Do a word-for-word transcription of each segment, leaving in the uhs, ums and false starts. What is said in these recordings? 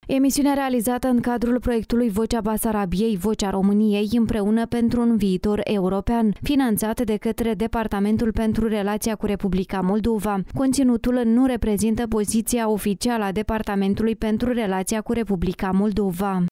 Emisiunea realizată în cadrul proiectului Vocea Basarabiei, Vocea României, împreună pentru un viitor european, finanțat de către Departamentul pentru Relația cu Republica Moldova. Conținutul nu reprezintă poziția oficială a Departamentului pentru Relația cu Republica Moldova.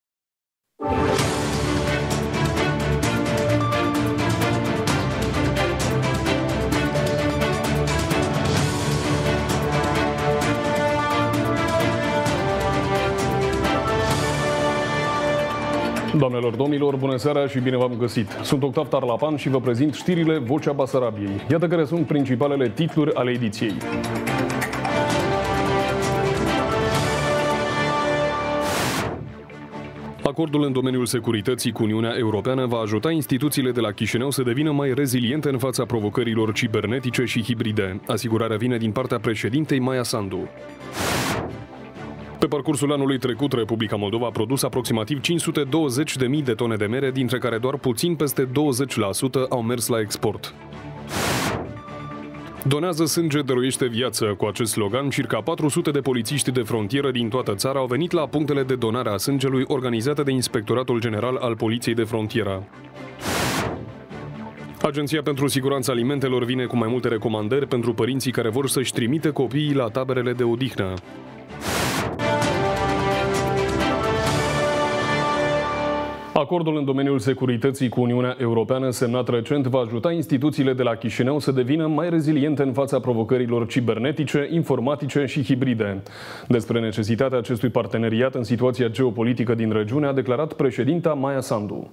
Doamnelor, domnilor, bună seara și bine v-am găsit! Sunt Octav Tarlapan și vă prezint știrile Vocea Basarabiei. Iată care sunt principalele titluri ale ediției. Acordul în domeniul securității cu Uniunea Europeană va ajuta instituțiile de la Chișinău să devină mai reziliente în fața provocărilor cibernetice și hibride. Asigurarea vine din partea președintei Maia Sandu. Pe parcursul anului trecut, Republica Moldova a produs aproximativ cinci sute douăzeci de mii de tone de mere, dintre care doar puțin peste douăzeci la sută au mers la export. Donează sânge, dăruiește viață. Cu acest slogan, circa patru sute de polițiști de frontieră din toată țara au venit la punctele de donare a sângelui organizate de Inspectoratul General al Poliției de Frontieră. Agenția pentru Siguranța Alimentelor vine cu mai multe recomandări pentru părinții care vor să-și trimită copiii la taberele de odihnă. Acordul în domeniul securității cu Uniunea Europeană, semnat recent, va ajuta instituțiile de la Chișinău să devină mai reziliente în fața provocărilor cibernetice, informatice și hibride. Despre necesitatea acestui parteneriat în situația geopolitică din regiune a declarat președinta Maia Sandu.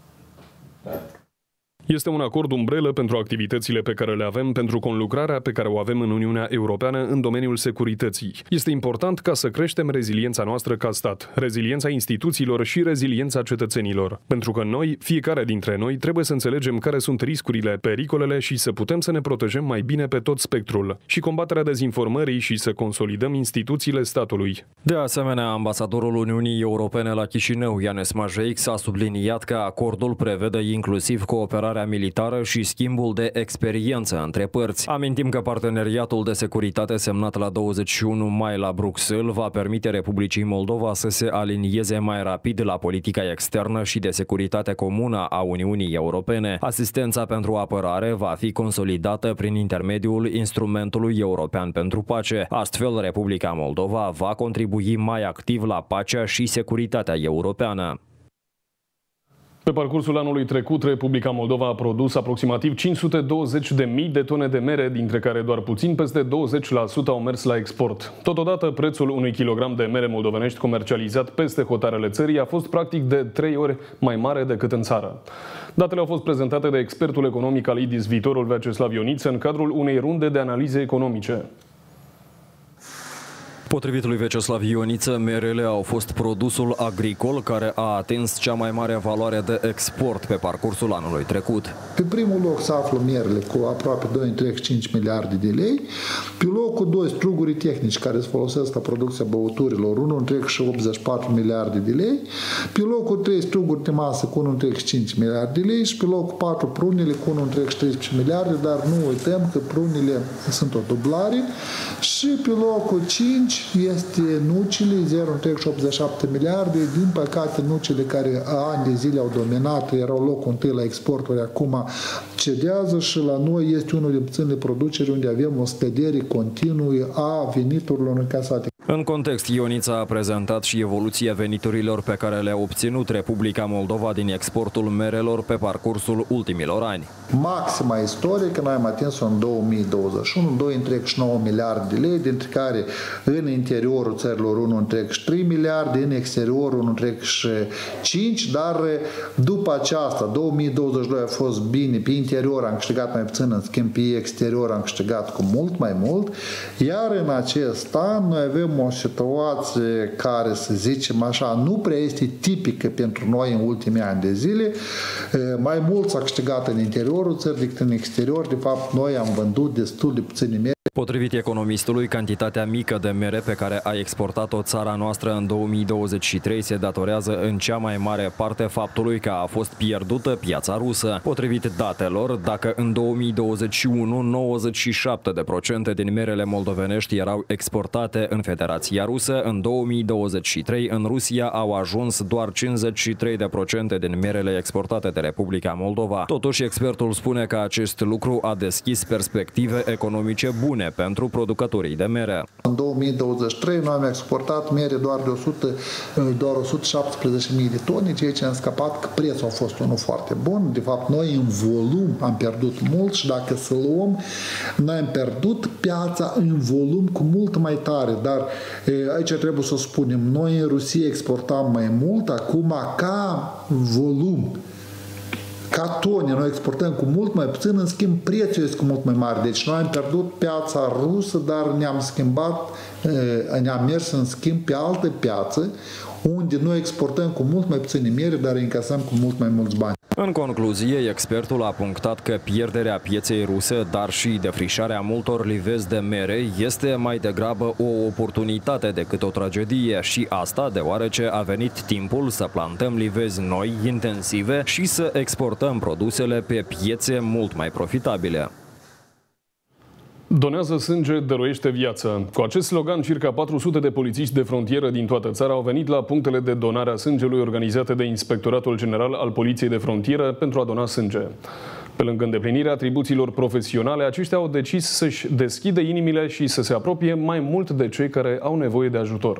Este un acord umbrelă pentru activitățile pe care le avem, pentru conlucrarea pe care o avem în Uniunea Europeană în domeniul securității. Este important ca să creștem reziliența noastră ca stat, reziliența instituțiilor și reziliența cetățenilor. Pentru că noi, fiecare dintre noi, trebuie să înțelegem care sunt riscurile, pericolele și să putem să ne protejăm mai bine pe tot spectrul și combaterea dezinformării și să consolidăm instituțiile statului. De asemenea, ambasadorul Uniunii Europene la Chișinău, Ianes Majeix, a subliniat că acordul prevede inclusiv cooperarea militară și schimbul de experiență între părți. Amintim că parteneriatul de securitate semnat la douăzeci și unu mai la Bruxelles va permite Republicii Moldova să se alinieze mai rapid la politica externă și de securitate comună a Uniunii Europene. Asistența pentru apărare va fi consolidată prin intermediul Instrumentului European pentru Pace. Astfel, Republica Moldova va contribui mai activ la pacea și securitatea europeană. Pe parcursul anului trecut, Republica Moldova a produs aproximativ cinci sute douăzeci de mii de tone de mere, dintre care doar puțin peste douăzeci la sută au mers la export. Totodată, prețul unui kilogram de mere moldovenești comercializat peste hotarele țării a fost practic de trei ori mai mare decât în țară. Datele au fost prezentate de expertul economic al I D I S, viitorul Vyacheslav Ioniță, în cadrul unei runde de analize economice. Potrivit lui Vyacheslav Ioniță, merele au fost produsul agricol care a atins cea mai mare valoare de export pe parcursul anului trecut. Pe primul loc se află merele cu aproape doi virgulă cinci miliarde de lei. Pe locul doi, strugurii tehnici care se folosesc la producția băuturilor, unu virgulă optzeci și patru miliarde de lei. Pe locul trei, struguri de masă cu unu virgulă cinci miliarde de lei și pe locul patru, prunele cu unu virgulă treisprezece miliarde, dar nu uităm că prunele sunt o dublare. Și pe locul cinci este nucile, zero virgulă optzeci și șapte miliarde. Din păcate, nucile care ani de zile au dominat, erau locul întâi la exporturi, acum cedează și la noi este unul din puținele produceri unde avem o scădere continuă a veniturilor încasate. În context, Ionița a prezentat și evoluția veniturilor pe care le-a obținut Republica Moldova din exportul merelor pe parcursul ultimilor ani. Maxima istorică noi am atins-o în două mii douăzeci și unu, doi virgulă nouă miliarde de lei, dintre care în interiorul țărilor unu virgulă trei miliarde, în exteriorul unu virgulă cinci, dar după aceasta, două mii douăzeci și doi a fost bine, pe interior am câștigat mai puțin, în schimb pe exterior am câștigat cu mult mai mult, iar în acest an noi avem o situație care, să zicem așa, nu prea este tipică pentru noi în ultimii ani de zile. Mai mult s-a câștigat în interiorul țării decât în exterior. De fapt, noi am vândut destul de puține mere Potrivit economistului, cantitatea mică de mere pe care a exportat-o țara noastră în două mii douăzeci și trei se datorează în cea mai mare parte faptului că a fost pierdută piața rusă. Potrivit datelor, dacă în două mii douăzeci și unu nouăzeci și șapte la sută din merele moldovenești erau exportate în Federația Rusă, în două mii douăzeci și trei în Rusia au ajuns doar cincizeci și trei la sută din merele exportate de Republica Moldova. Totuși, expertul spune că acest lucru a deschis perspective economice bune pentru producătorii de mere. În două mii douăzeci și trei noi am exportat mere doar de o sută, doar o sută șaptesprezece mii de tone, ceea ce am scăpat că prețul a fost unul foarte bun. De fapt, noi în volum am pierdut mult și dacă să luăm, noi am pierdut piața în volum cu mult mai tare, dar aici trebuie să spunem, noi în Rusia exportam mai mult, acum ca volum, ca tone, noi exportăm cu mult mai puțin, în schimb prețul este cu mult mai mare. Deci noi am pierdut piața rusă, dar ne-am schimbat, ne-am mers în schimb pe altă piață, unde noi exportăm cu mult mai puține mere, dar încasăm cu mult mai mulți bani. În concluzie, expertul a punctat că pierderea pieței ruse, dar și defrișarea multor livezi de mere este mai degrabă o oportunitate decât o tragedie și asta deoarece a venit timpul să plantăm livezi noi, intensive și să exportăm produsele pe piețe mult mai profitabile. Donează sânge, dăruiește viață. Cu acest slogan, circa patru sute de polițiști de frontieră din toată țara au venit la punctele de donare a sângelui organizate de Inspectoratul General al Poliției de Frontieră pentru a dona sânge. Pe lângă îndeplinirea atribuțiilor profesionale, aceștia au decis să-și deschidă inimile și să se apropie mai mult de cei care au nevoie de ajutor.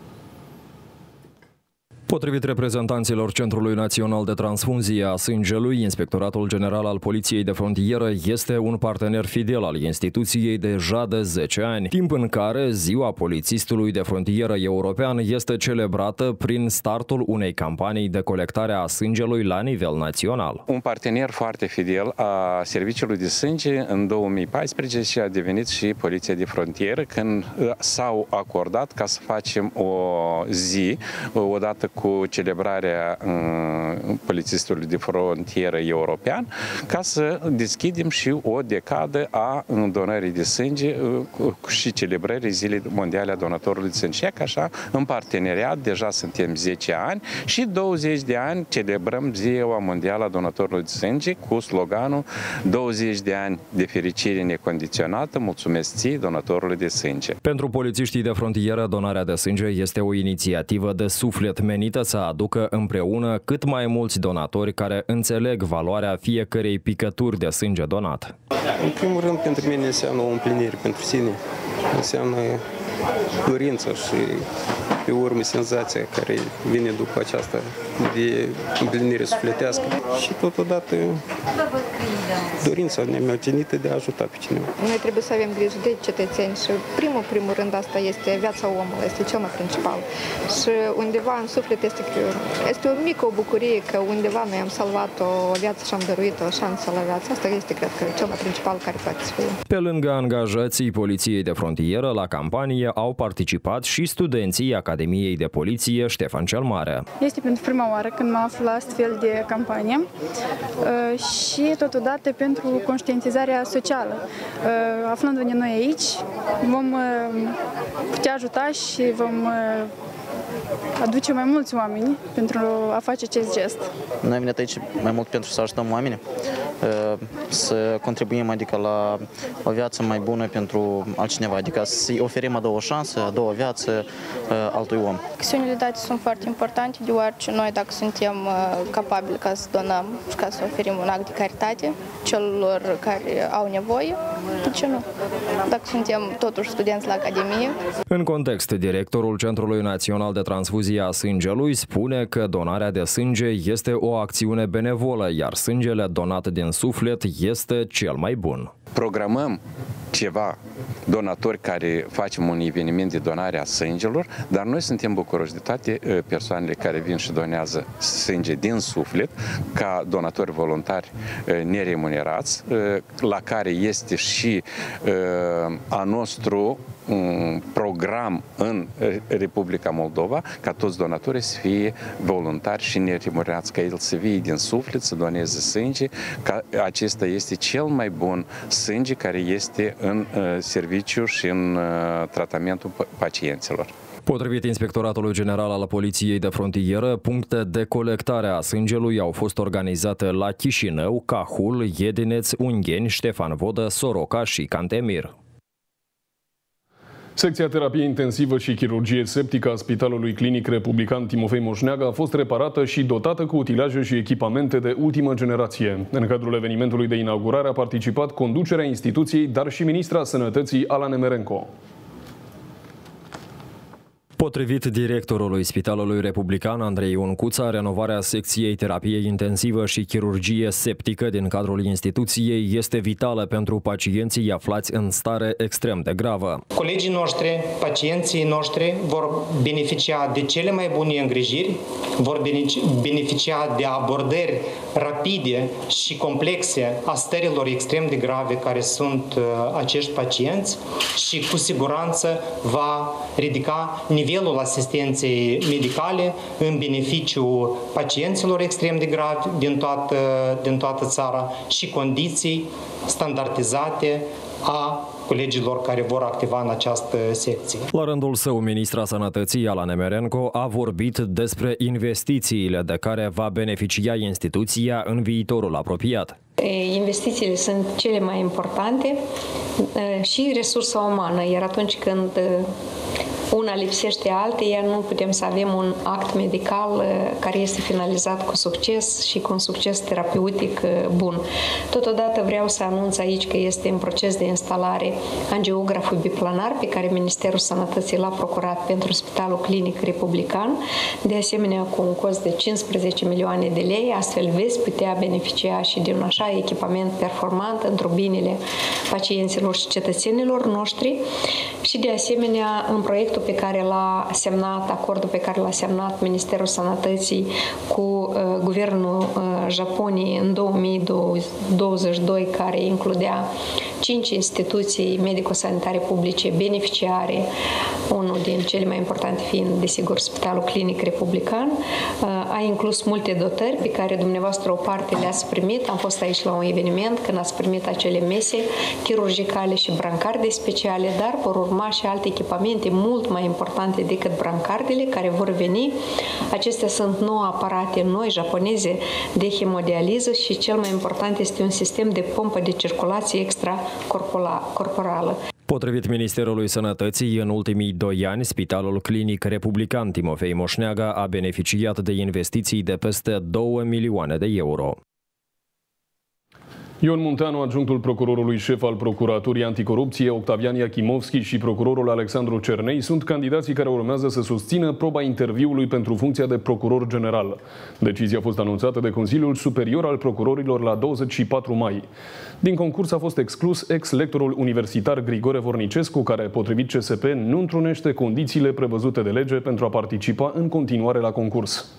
Potrivit reprezentanților Centrului Național de Transfuzie a Sângelui, Inspectoratul General al Poliției de Frontieră este un partener fidel al instituției deja de zece ani, timp în care Ziua Polițistului de Frontieră European este celebrată prin startul unei campanii de colectare a sângelui la nivel național. Un partener foarte fidel a Serviciului de Sânge în două mii paisprezece a devenit și Poliția de Frontieră, când s-au acordat ca să facem o zi, odată cu celebrarea uh, polițistului de frontieră european, ca să deschidem și o decadă a donării de sânge uh, și celebrării Zilei Mondiale a Donatorului de Sânge. Așa, în parteneriat, deja suntem zece ani și douăzeci de ani celebrăm Ziua Mondială a Donatorului de Sânge cu sloganul douăzeci de ani de fericire necondiționată, mulțumesc ție, donatorului de sânge. Pentru polițiștii de frontieră, donarea de sânge este o inițiativă de suflet menită să aducă împreună cât mai mulți donatori care înțeleg valoarea fiecărei picături de sânge donat. În primul rând, pentru mine înseamnă o împlinire pentru sine, înseamnă dorința și pe urmă senzația care vine după aceasta de împlinire sufletească și totodată dorința nemărginită de a ajuta pe cineva. Noi trebuie să avem grijă de cetățeni și primul, primul rând asta este viața omului, este cel mai principal. Și undeva în suflet este, este o mică o bucurie că undeva noi am salvat o viață și am dăruit o șansă la viață. Asta este, cred că, cel mai principal care poate să fie. Pe lângă angajații Poliției de Frontieră, la campanie au participat și studenții Academiei de Poliție Ștefan cel Mare. Este pentru prima oară când mă aflu la astfel de campanie și totodată pentru conștientizarea socială. Aflându-ne noi aici, vom putea ajuta și vom aduce mai mulți oameni pentru a face acest gest. Noi am venit aici mai mult pentru să ajutăm oamenii, să contribuim adică la o viață mai bună pentru altcineva, adică să-i oferim a doua șansă, a doua viață altui om. Acțiunile date sunt foarte importante, deoarece noi, dacă suntem capabili ca să donăm și ca să oferim un act de caritate celor care au nevoie, de ce nu? Dacă suntem totuși studenți la Academie. În context, directorul Centrului Național de Transfuzie a Sângelui spune că donarea de sânge este o acțiune benevolă, iar sângele donat din suflet este cel mai bun. Programăm ceva donatori care facem un eveniment de donare a sângelor, dar noi suntem bucuroși de toate persoanele care vin și donează sânge din suflet, ca donatori voluntari neremunerați, la care este și a nostru un program în Republica Moldova ca toți donatorii să fie voluntari și neremunerați, ca el să vie din suflet, să doneze sânge, că acesta este cel mai bun sânge care este în serviciu și în tratamentul pacienților. Potrivit Inspectoratului General al Poliției de Frontieră, puncte de colectare a sângelui au fost organizate la Chișinău, Cahul, Iedineț, Ungheni, Ștefan Vodă, Soroca și Cantemir. Secția terapie intensivă și chirurgie septică a Spitalului Clinic Republican Timofei Moșneagă a fost reparată și dotată cu utilaje și echipamente de ultimă generație. În cadrul evenimentului de inaugurare a participat conducerea instituției, dar și ministra Sănătății Ala Nemerenco. Potrivit directorului Spitalului Republican, Andrei Uncuța, renovarea secției terapie intensivă și chirurgie septică din cadrul instituției este vitală pentru pacienții aflați în stare extrem de gravă. Colegii noștri, pacienții noștri vor beneficia de cele mai bune îngrijiri, vor beneficia de abordări rapide și complexe a stărilor extrem de grave care sunt acești pacienți și cu siguranță va ridica nivelul asistenței medicale în beneficiu pacienților extrem de gravi din toată, din toată țara și condiții standardizate a colegilor care vor activa în această secție. La rândul său, ministra Sănătății Ala Nemerenco a vorbit despre investițiile de care va beneficia instituția în viitorul apropiat. Investițiile sunt cele mai importante și resursa umană, iar atunci când una lipsește alteia, nu putem să avem un act medical care este finalizat cu succes și cu un succes terapeutic bun. Totodată vreau să anunț aici că este în proces de instalare angiograful biplanar pe care Ministerul Sănătății l-a procurat pentru Spitalul Clinic Republican, de asemenea cu un cost de cincisprezece milioane de lei, astfel veți putea beneficia și de un așa echipament performant într-o binele pacienților și cetățenilor noștri și de asemenea în proiectul pe care l-a semnat, acordul pe care l-a semnat Ministerul Sănătății cu uh, Guvernul uh, Japoniei în două mii douăzeci și doi, care includea cinci instituții medico-sanitare publice beneficiare, unul din cele mai importante fiind, desigur, Spitalul Clinic Republican, uh, a inclus multe dotări pe care dumneavoastră o parte le-ați primit. Am fost aici la un eveniment când ați primit acele mese chirurgicale și brancarde speciale, dar vor urma și alte echipamente mult mai importante decât brancardele care vor veni. Acestea sunt nouă aparate noi japoneze de hemodializă și cel mai important este un sistem de pompă de circulație extracorporală. Potrivit Ministerului Sănătății, în ultimii doi ani, Spitalul Clinic Republican Timofei Moșneagă a beneficiat de investiții de peste două milioane de euro. Ion Munteanu, adjunctul procurorului șef al Procuraturii Anticorupție, Octavian Iachimovski și procurorul Alexandru Cernei sunt candidații care urmează să susțină proba interviului pentru funcția de procuror general. Decizia a fost anunțată de Consiliul Superior al Procurorilor la douăzeci și patru mai. Din concurs a fost exclus ex-lectorul universitar Grigore Vornicescu, care, potrivit C S P, nu întrunește condițiile prevăzute de lege pentru a participa în continuare la concurs.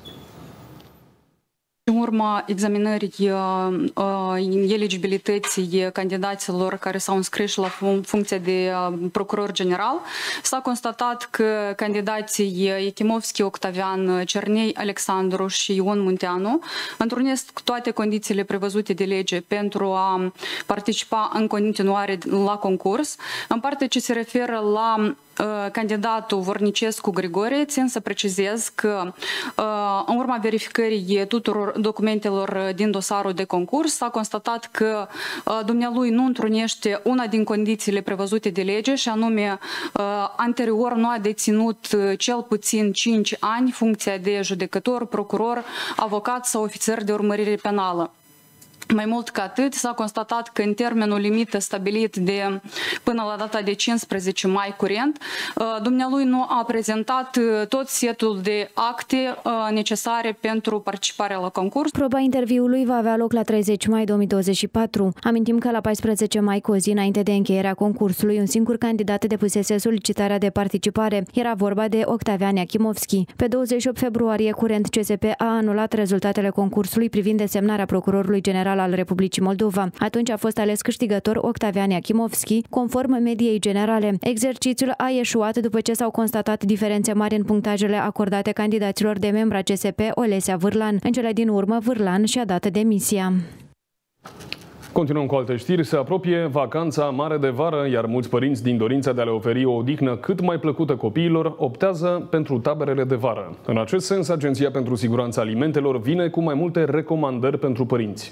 În urma examinării uh, eligibilității candidaților care s-au înscris la funcția de uh, procuror general, s-a constatat că candidații Iachimovski, Octavian, Cernei, Alexandru și Ion Munteanu întrunesc toate condițiile prevăzute de lege pentru a participa în continuare la concurs. În partea ce se referă la candidatul Vornicescu Grigore, țin să precizez că în urma verificării tuturor documentelor din dosarul de concurs s-a constatat că dumnealui nu întrunește una din condițiile prevăzute de lege și anume anterior nu a deținut cel puțin cinci ani funcția de judecător, procuror, avocat sau ofițer de urmărire penală. Mai mult ca atât, s-a constatat că în termenul limită stabilit de până la data de cincisprezece mai curent, dumnealui nu a prezentat tot setul de acte necesare pentru participarea la concurs. Proba interviului va avea loc la treizeci mai două mii douăzeci și patru. Amintim că la paisprezece mai, cu o zi înainte de încheierea concursului, un singur candidat depusese solicitarea de participare. Era vorba de Octavian Iachimovski. Pe douăzeci și opt februarie curent, C S P a anulat rezultatele concursului privind desemnarea procurorului general Central al Republicii Moldova. Atunci a fost ales câștigător Octavian Iachimovski, conform mediei generale. Exercițiul a eșuat după ce s-au constatat diferențe mari în punctajele acordate candidaților de membra C S P Olesia Vârlan. În cele din urmă, Vârlan și-a dat demisia. Continuăm cu alte știri. Se apropie vacanța mare de vară, iar mulți părinți, din dorința de a le oferi o odihnă cât mai plăcută copiilor, optează pentru taberele de vară. În acest sens, Agenția pentru Siguranța Alimentelor vine cu mai multe recomandări pentru părinți.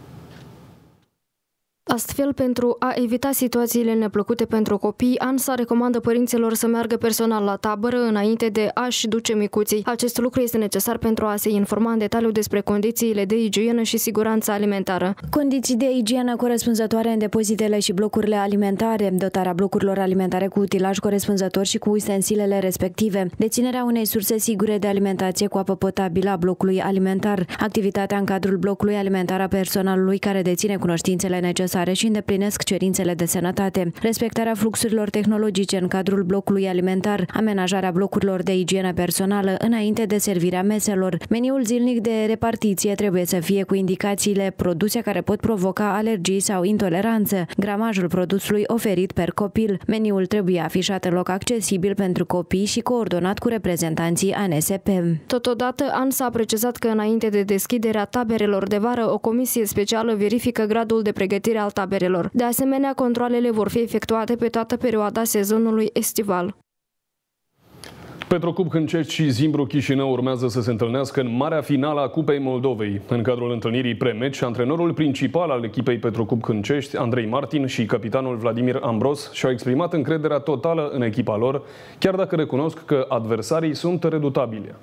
Astfel, pentru a evita situațiile neplăcute pentru copii, ANSA recomandă părinților să meargă personal la tabără înainte de a-și duce micuții. Acest lucru este necesar pentru a se informa în detaliu despre condițiile de igienă și siguranță alimentară. Condiții de igienă corespunzătoare în depozitele și blocurile alimentare, dotarea blocurilor alimentare cu utilaj corespunzător și cu ustensilele respective, deținerea unei surse sigure de alimentație cu apă potabilă a blocului alimentar, activitatea în cadrul blocului alimentar a personalului care deține cunoștințele necesare și îndeplinesc cerințele de sănătate, respectarea fluxurilor tehnologice în cadrul blocului alimentar, amenajarea blocurilor de igienă personală înainte de servirea meselor. Meniul zilnic de repartiție trebuie să fie cu indicațiile produse care pot provoca alergii sau intoleranță, gramajul produsului oferit per copil. Meniul trebuie afișat în loc accesibil pentru copii și coordonat cu reprezentanții A N S P. Totodată, ANSA a precizat că înainte de deschiderea taberelor de vară, o comisie specială verifică gradul de pregătire al taberelor. De asemenea, controalele vor fi efectuate pe toată perioada sezonului estival. Petrocub Hâncești și Zimbru Chișinău urmează să se întâlnească în marea finală a Cupei Moldovei. În cadrul întâlnirii pre-meci, antrenorul principal al echipei Petrocub Hâncești, Andrei Martin, și capitanul Vladimir Ambros și-au exprimat încrederea totală în echipa lor, chiar dacă recunosc că adversarii sunt redutabili.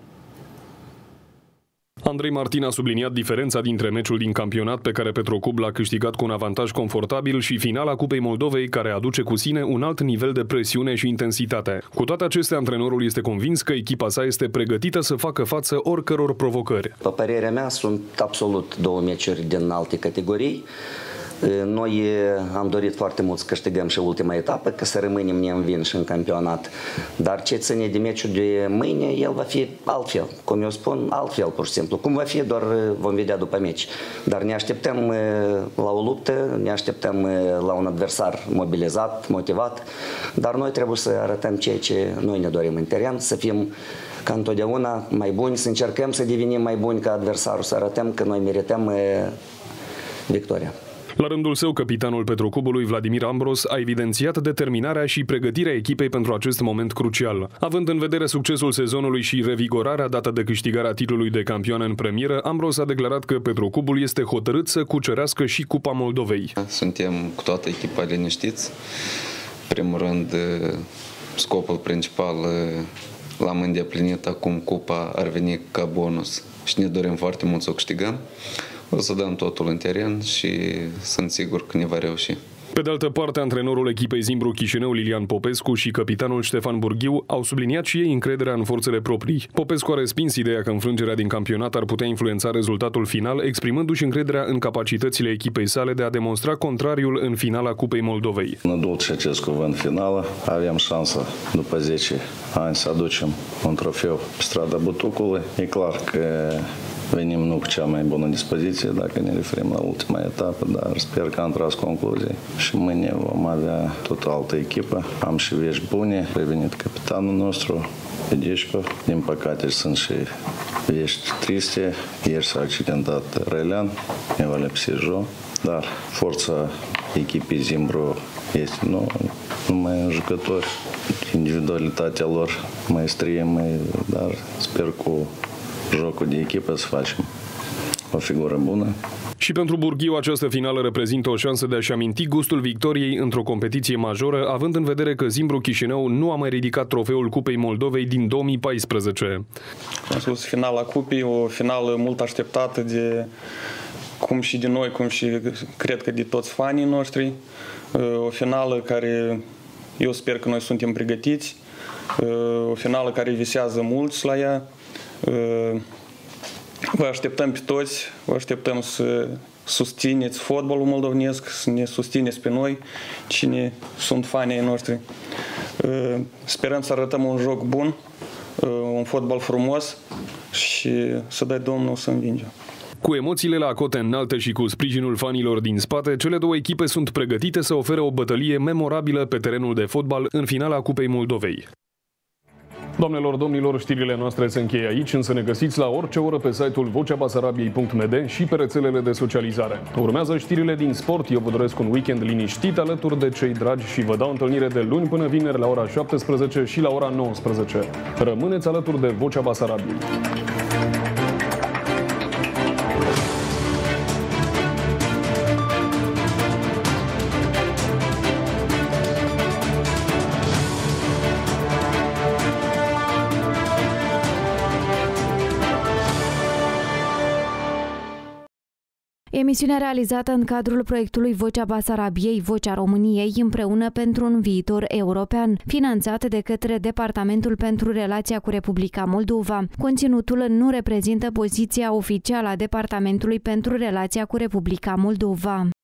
Andrei Martin a subliniat diferența dintre meciul din campionat pe care Petrocub l-a câștigat cu un avantaj confortabil și finala Cupei Moldovei, care aduce cu sine un alt nivel de presiune și intensitate. Cu toate acestea, antrenorul este convins că echipa sa este pregătită să facă față oricăror provocări. Pe părerea mea, sunt absolut două meciuri din alte categorii. Noi am dorit foarte mult să câștigăm și ultima etapă, că să rămânem neînvinși în campionat. Dar ce ține de meciul de mâine, el va fi altfel. Cum eu spun, altfel pur și simplu. Cum va fi, doar vom vedea după meci. Dar ne așteptăm la o luptă, ne așteptăm la un adversar mobilizat, motivat. Dar noi trebuie să arătăm ceea ce noi ne dorim în teren, să fim ca întotdeauna mai buni, să încercăm să devenim mai buni ca adversarul, să arătăm că noi merităm victoria. La rândul său, capitanul Petrocubului, Vladimir Ambros, a evidențiat determinarea și pregătirea echipei pentru acest moment crucial. Având în vedere succesul sezonului și revigorarea dată de câștigarea titlului de campion în premieră, Ambros a declarat că Petrocubul este hotărât să cucerească și Cupa Moldovei. Suntem cu toată echipa liniștiți. În primul rând, scopul principal l-am îndeplinit, acum Cupa ar veni ca bonus și ne dorim foarte mult să o câștigăm. O să dăm totul în teren și sunt sigur că ne va reuși. Pe de altă parte, antrenorul echipei Zimbru Chișinău, Lilian Popescu, și capitanul Ștefan Burghiu au subliniat și ei încrederea în forțele proprii. Popescu a respins ideea că înfrângerea din campionat ar putea influența rezultatul final, exprimându-și încrederea în capacitățile echipei sale de a demonstra contrariul în finala Cupei Moldovei. În dulce acest cuvânt finală, avem șansa după zece ani să aducem un trofeu pe strada Butucului. E clar că venim nu cu cea mai bună dispoziție dacă ne referim la ultima etapă, dar sper că am tras concluzii și mâine vom avea tot o altă echipă. Am și vești bune. A venit capitanul nostru, Edișco. Din păcate sunt și vești triste. Ieri s-a accidentat Rălean, ne va lipsi Jo, dar forța echipei Zimbru este nu numai în jucători, individualitatea lor, maestrie, mai, dar sper cu jocul de echipă să facem o figură bună. Și pentru Burghiu, această finală reprezintă o șansă de a-și aminti gustul victoriei într-o competiție majoră, având în vedere că Zimbru Chișinău nu a mai ridicat trofeul Cupei Moldovei din două mii paisprezece. Am spus, finala Cupei, o finală mult așteptată de cum și de noi, cum și cred că de toți fanii noștri. O finală care eu sper că noi suntem pregătiți, o finală care visează mulți la ea. Vă așteptăm pe toți, vă așteptăm să susțineți fotbalul moldovenesc, să ne susțineți pe noi, cine sunt fanii noștri. Sperăm să arătăm un joc bun, un fotbal frumos și să dai Domnul să învingem. Cu emoțiile la cote înalte și cu sprijinul fanilor din spate, cele două echipe sunt pregătite să ofere o bătălie memorabilă pe terenul de fotbal în finala Cupei Moldovei. Doamnelor, domnilor, știrile noastre se încheie aici, însă ne găsiți la orice oră pe site-ul vocea basarabiei punct m d și pe rețelele de socializare. Urmează știrile din sport. Eu vă doresc un weekend liniștit alături de cei dragi și vă dau întâlnire de luni până vineri la ora șaptesprezece și la ora nouăsprezece. Rămâneți alături de Vocea Basarabiei. Emisiunea realizată în cadrul proiectului Vocea Basarabiei, Vocea României, împreună pentru un viitor european, finanțat de către Departamentul pentru Relația cu Republica Moldova. Conținutul nu reprezintă poziția oficială a Departamentului pentru Relația cu Republica Moldova.